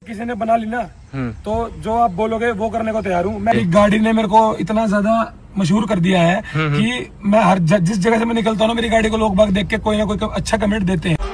किसी ने बना ली ना तो जो आप बोलोगे वो करने को तैयार हूँ। मेरी गाड़ी ने मेरे को इतना ज्यादा मशहूर कर दिया है कि मैं जिस जगह से मैं निकलता हूँ ना, मेरी गाड़ी को लोग बाग देख के कोई ना कोई अच्छा कमेंट देते हैं।